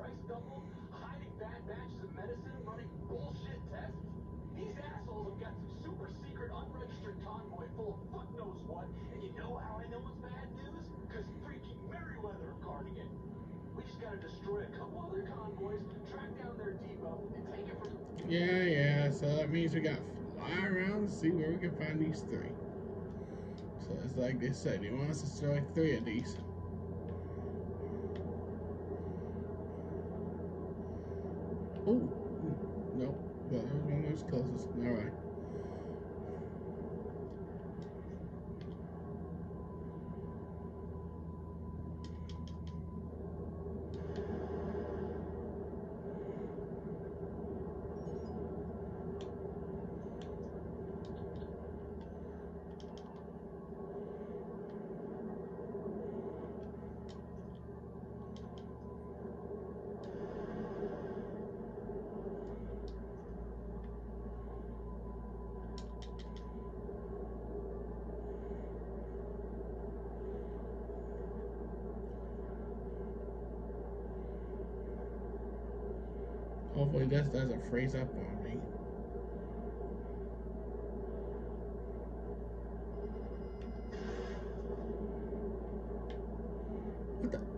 price doubled, hiding bad batches of medicine, running bullshit tests. These assholes have got some super secret unregistered convoy full of fuck knows what, and you know how I know it's bad news? Because freaking Merryweather are guarding it. We just gotta destroy a couple other convoys, track down their depot, and take it from... Yeah, so that means we got to fly around and see where we can find these three. So it's like they said, they want us to destroy 3 of these. Oh, no, that was one of those closest. Alright. Hopefully this doesn't freeze up on me. What the?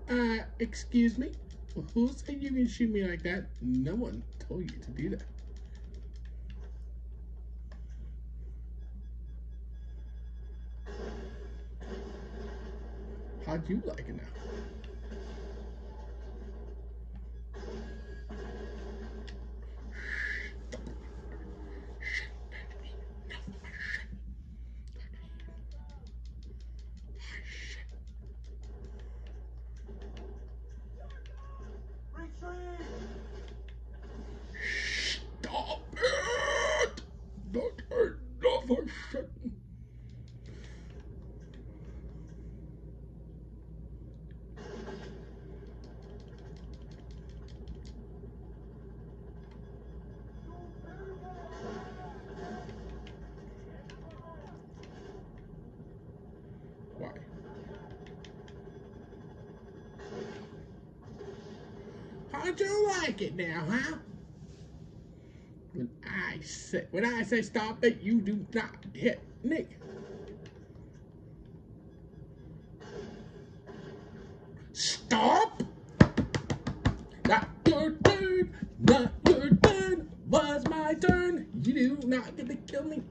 Excuse me? Who said you can shoot me like that? No one told you to do that. How'd you like it now? Stop it! Not another shit. Why? How'd you like it now, huh? When I say stop it, you do not hit me. Stop! Not your turn. Not your turn. Was my turn. You do not get to kill me.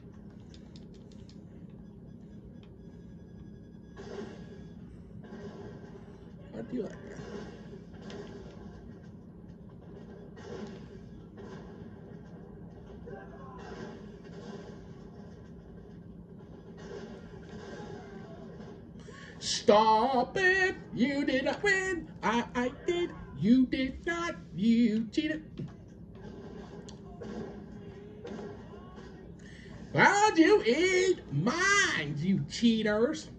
How do you like that? Stop it! You did not win. I did. You did not. You cheated. How'd you eat mine, you cheaters?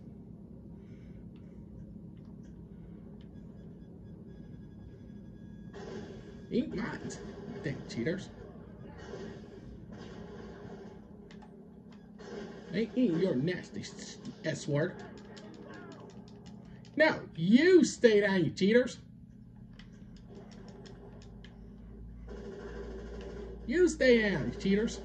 Eat mine, damn cheaters. Ain't eating your nasty S-word. No, you stay down, you cheaters. You stay down, you cheaters.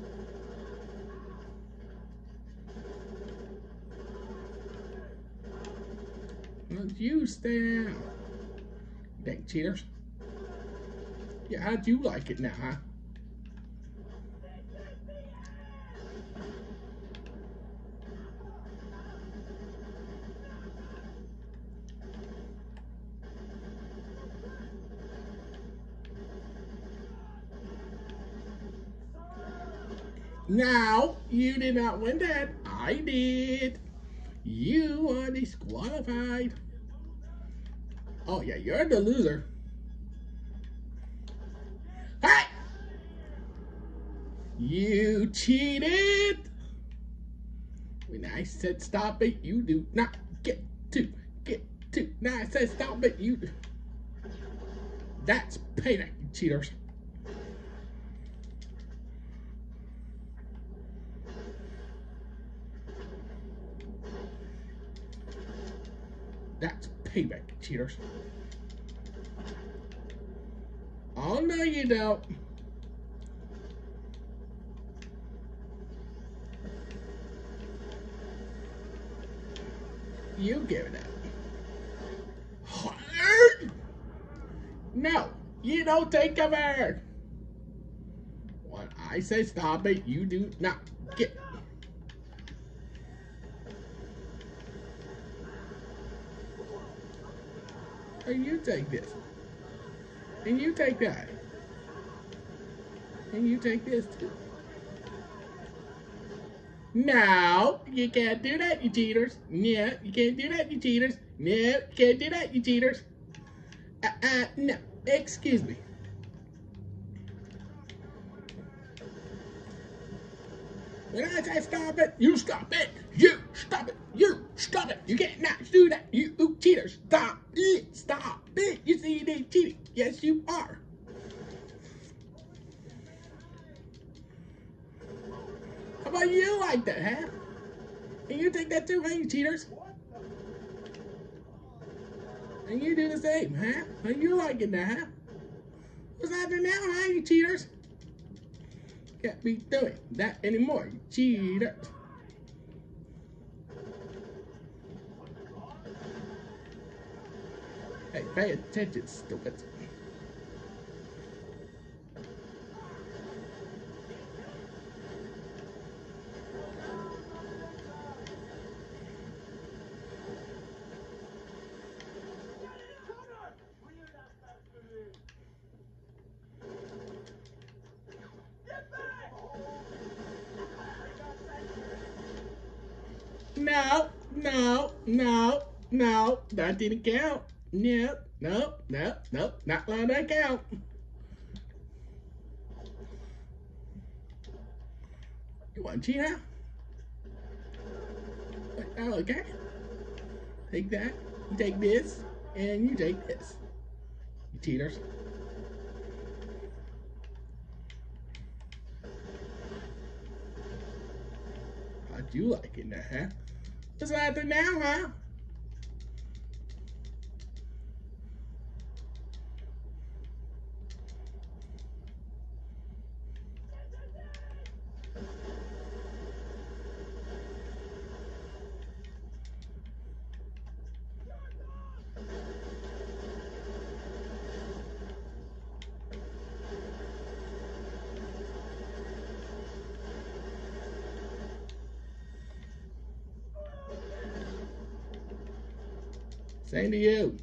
You stay down, dang cheaters. Yeah, how'd you like it now, huh? Now, you did not win that. I did. You are disqualified. Oh, yeah, you're the loser. Hey! You cheated. When I said stop it, you do not get to. Now I said stop it, you do. That's payback, you cheaters. That's payback, cheaters. Oh, no, you don't. You give it up. No, you don't take cover. When I say stop it, you do not get. And you take this. And you take that. And you take this too. No, you can't do that, you cheaters. Yeah, you can't do that, you cheaters. No, you can't do that, you cheaters. No, excuse me. When I say stop it, you stop it. You stop it. You stop it. You can't not do that. You cheaters. Stop it. Stop it. You see they cheating. Yes, you are. How about you like that, huh? And you take that too, huh, you cheaters? And you do the same, huh? And you like it now, huh? What's happening now, huh, you cheaters? Can't be doing that anymore, you cheaters. Hey, pay attention, stupid. No, no, no, no, that didn't count. Nope, nope, nope, nope, not letting that count. You want to cheat now? Oh, okay. Take that, you take this, and you take this. You cheaters. How'd you like it now, huh? What's happening now, huh? Same to you.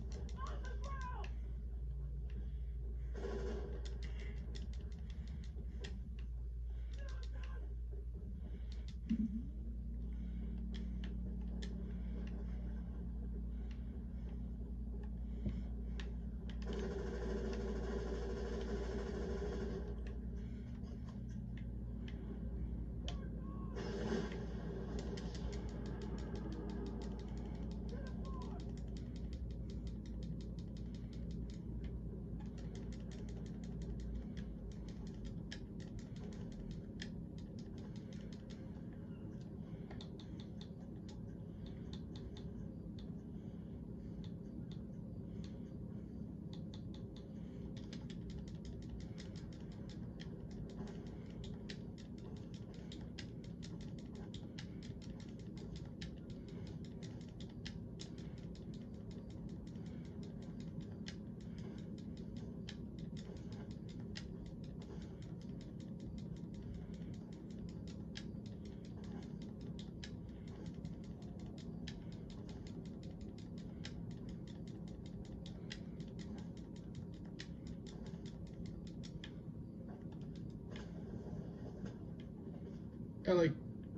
Ellie.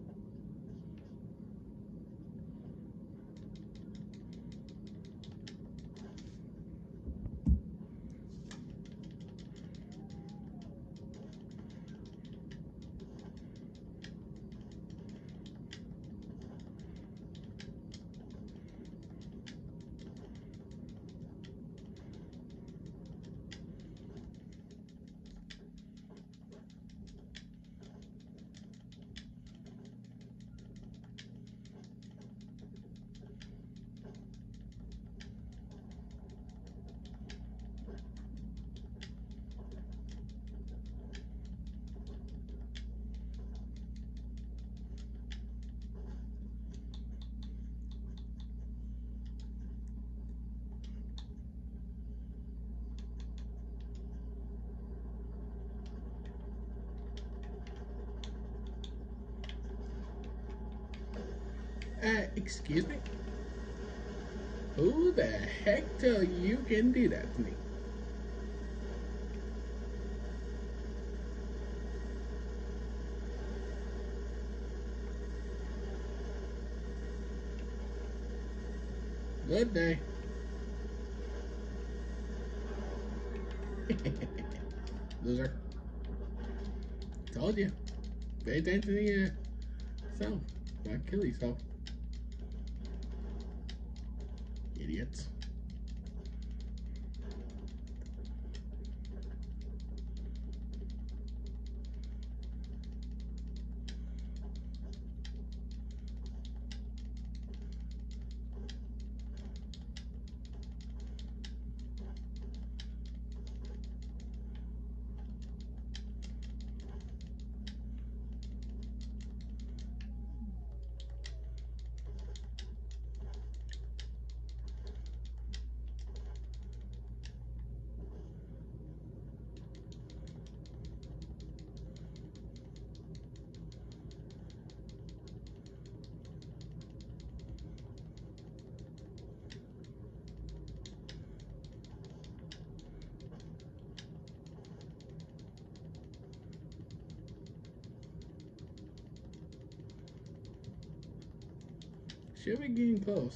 Excuse me? Who the heck tell you can do that to me? Good day. Loser. Told you. Pay attention to yourself. Not kill yourself. Idiots. Should be getting close.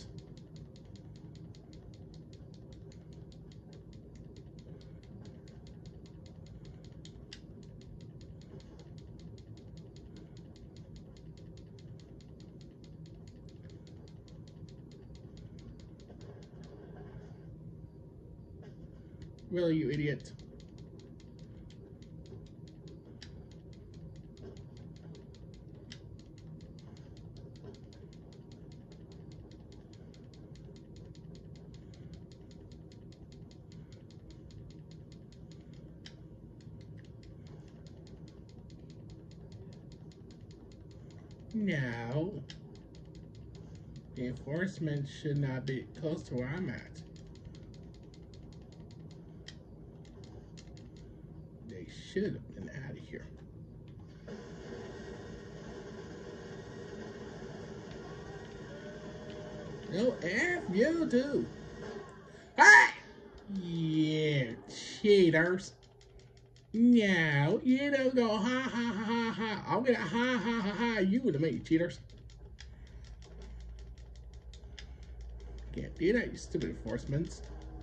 Really, you idiot. Now, the enforcement should not be close to where I'm at. They should have been out of here. No, F you too. Ah! Yeah, cheaters. No, you don't go ha ha ha ha ha. I'm gonna ha ha ha ha you to me, cheaters. Can't do that, you stupid enforcements.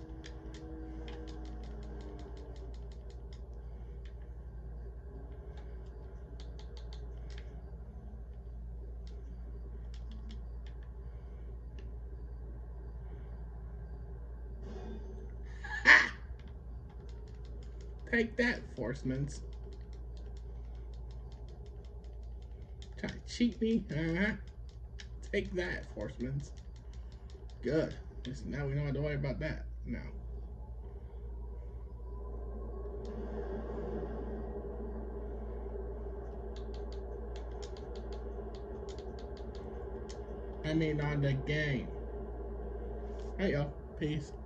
Ha! Take that, enforcements. Try to cheat me? Take that, enforcements. Good. Listen, now we don't have to worry about that. No. I mean, on the game. Hey, y'all. Peace.